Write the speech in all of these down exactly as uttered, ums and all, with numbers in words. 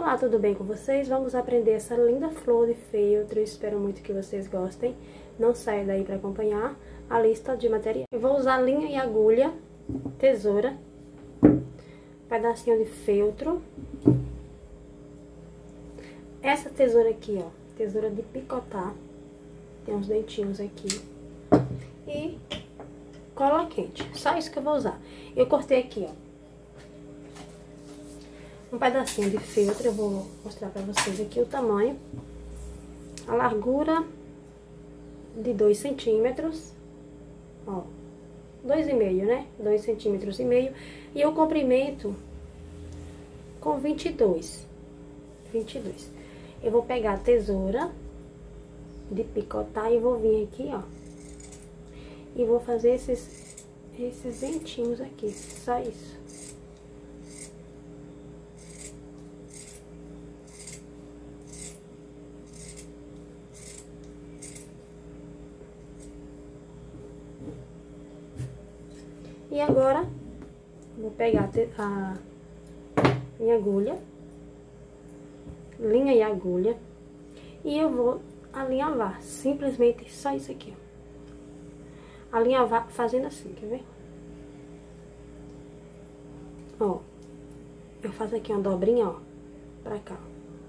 Olá, tudo bem com vocês? Vamos aprender essa linda flor de feltro. Espero muito que vocês gostem. Não saia daí para acompanhar a lista de materiais. Eu vou usar linha e agulha, tesoura, pedacinho de feltro. Essa tesoura aqui, ó, tesoura de picotar. Tem uns dentinhos aqui. E cola quente. Só isso que eu vou usar. Eu cortei aqui, ó, um pedacinho de feltro. Eu vou mostrar pra vocês aqui o tamanho. A largura de dois centímetros. Ó, dois e meio, né? dois centímetros e meio. E o comprimento com vinte e dois. vinte e dois. Eu vou pegar a tesoura de picotar e vou vir aqui, ó. E vou fazer esses, esses dentinhos aqui. Só isso. E agora, vou pegar a minha agulha, linha e agulha, e eu vou alinhavar, simplesmente só isso aqui, ó. Alinhavar fazendo assim, quer ver? Ó, eu faço aqui uma dobrinha, ó, pra cá.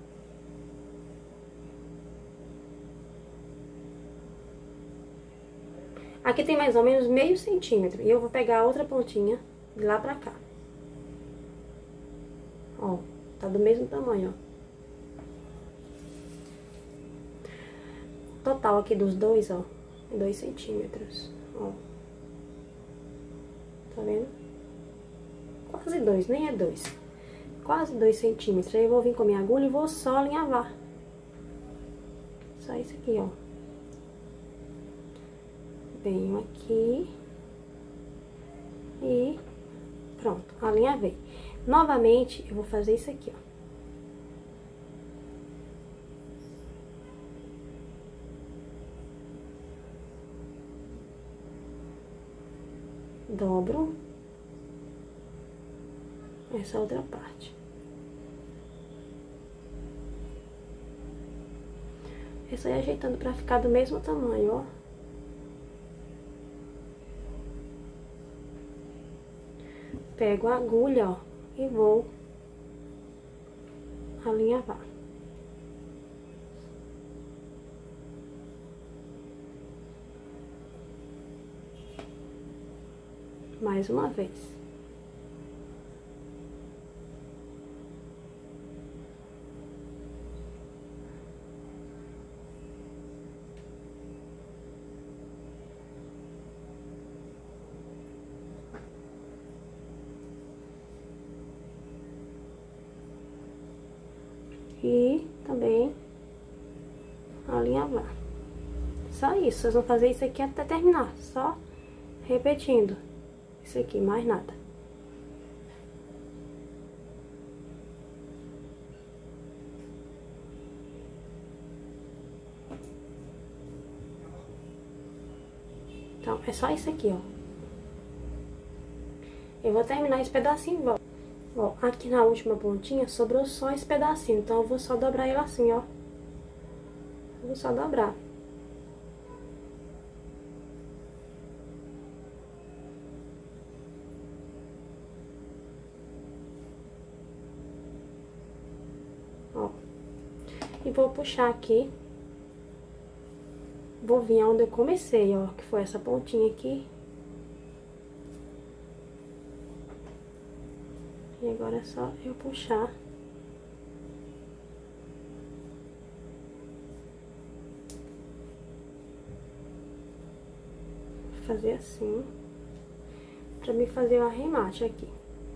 Aqui tem mais ou menos meio centímetro. E eu vou pegar a outra pontinha de lá pra cá. Ó, tá do mesmo tamanho, ó. Total aqui dos dois, ó, é dois centímetros, ó. Tá vendo? Quase dois, nem é dois. Quase dois centímetros. Aí eu vou vir com a minha agulha e vou só alinhavar. Só isso aqui, ó. Venho aqui e pronto, alinhavei. Novamente, eu vou fazer isso aqui, ó. Dobro essa outra parte. Eu só ia ajeitando pra ficar do mesmo tamanho, ó. Pego a agulha, ó, e vou alinhavar. Mais uma vez. E também alinhavar. Só isso, vocês vão fazer isso aqui até terminar, só repetindo isso aqui, mais nada. Então, é só isso aqui, ó. Eu vou terminar esse pedacinho, ó. Ó, aqui na última pontinha sobrou só esse pedacinho, então eu vou só dobrar ele assim, ó. Vou só dobrar. Ó. E vou puxar aqui. Vou vir onde eu comecei, ó, que foi essa pontinha aqui. E agora é só eu puxar. Fazer assim. Pra me fazer o arremate aqui.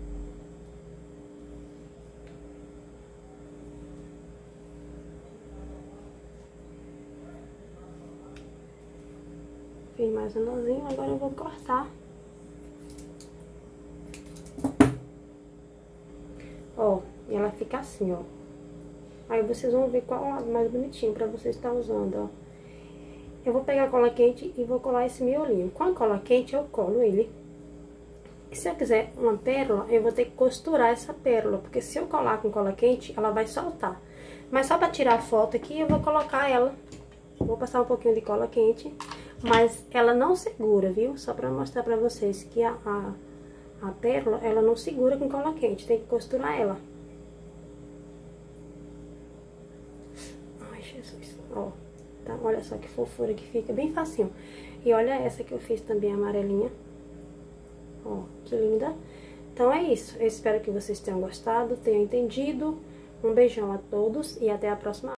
Fiz mais um nozinho, agora eu vou cortar. Ó, e ela fica assim, ó. Aí vocês vão ver qual é o lado mais bonitinho pra você estar usando, ó. Eu vou pegar a cola quente e vou colar esse miolinho. Com a cola quente eu colo ele E se eu quiser uma pérola, eu vou ter que costurar essa pérola, porque se eu colar com cola quente, ela vai soltar. Mas só pra tirar a foto aqui, eu vou colocar ela. Vou passar um pouquinho de cola quente, mas ela não segura, viu? Só pra mostrar pra vocês que a, a, a pérola, ela não segura com cola quente, tem que costurar ela. Ai, Jesus, ó. Tá? Olha só que fofura que fica, bem facinho. E olha essa que eu fiz também, amarelinha. Ó, que linda. Então, é isso. Eu espero que vocês tenham gostado, tenham entendido. Um beijão a todos e até a próxima.